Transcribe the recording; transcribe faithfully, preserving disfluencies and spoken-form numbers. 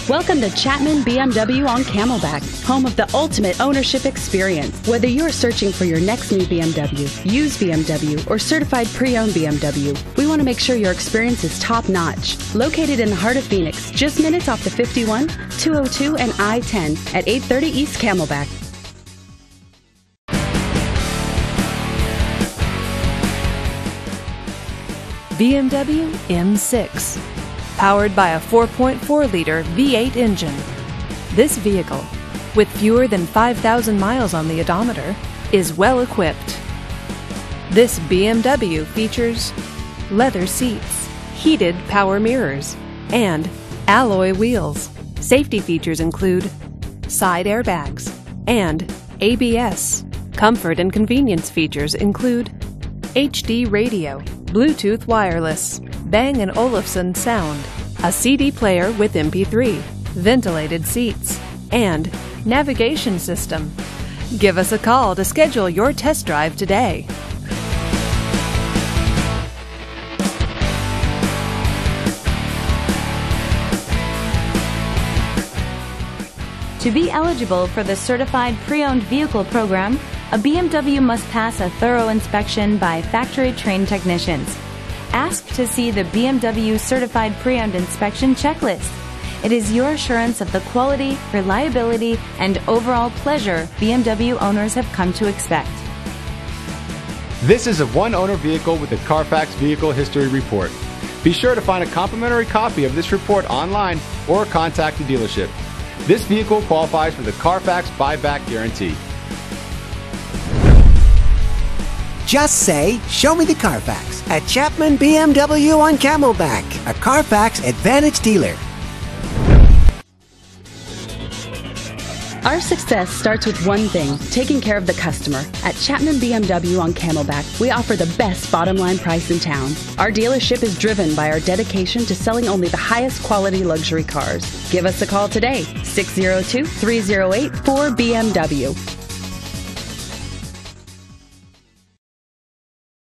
Welcome to Chapman B M W on Camelback, home of the ultimate ownership experience. Whether you're searching for your next new B M W, used B M W, or certified pre-owned B M W, we want to make sure your experience is top-notch. Located in the heart of Phoenix, just minutes off the fifty-one, two oh two, and I ten at eight thirty East Camelback. B M W M six. Powered by a four point four liter V eight engine. This vehicle, with fewer than five thousand miles on the odometer, is well equipped. This B M W features leather seats, heated power mirrors, and alloy wheels. Safety features include side airbags and A B S. Comfort and convenience features include H D radio, Bluetooth wireless, Bang and Olufsen sound, a C D player with M P three, ventilated seats, and navigation system. Give us a call to schedule your test drive today. To be eligible for the Certified Pre-Owned Vehicle Program, a B M W must pass a thorough inspection by factory-trained technicians. Ask to see the B M W Certified Pre-Owned Inspection Checklist. It is your assurance of the quality, reliability, and overall pleasure B M W owners have come to expect. This is a one-owner vehicle with a Carfax Vehicle History Report. Be sure to find a complimentary copy of this report online or contact the dealership. This vehicle qualifies for the Carfax Buyback Guarantee. Just say, "Show me the Carfax" at Chapman B M W on Camelback, a Carfax Advantage dealer. Our success starts with one thing, taking care of the customer. At Chapman B M W on Camelback, we offer the best bottom line price in town. Our dealership is driven by our dedication to selling only the highest quality luxury cars. Give us a call today, six oh two, three oh eight, four B M W.